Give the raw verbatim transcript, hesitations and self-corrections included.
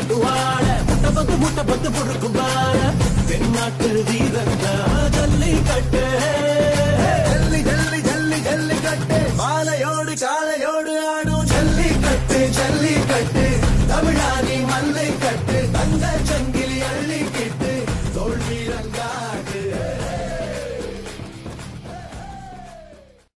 கொண்டு வாழ முட்டை பத்து முட்டை பத்து பொறுக்கும் வாழ தென்னாட்டு வீரங்க ஜல்லிக்கட்டு